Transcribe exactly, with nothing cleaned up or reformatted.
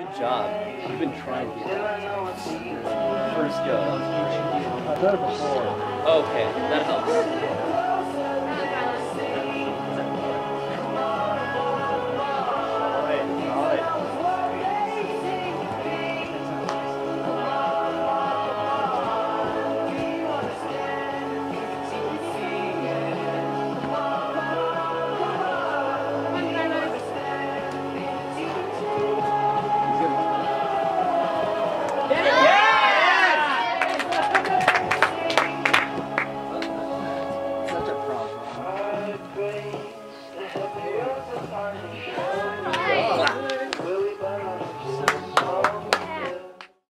Good job. You've been trying to get that. First go. I've done it before. Okay, that helps.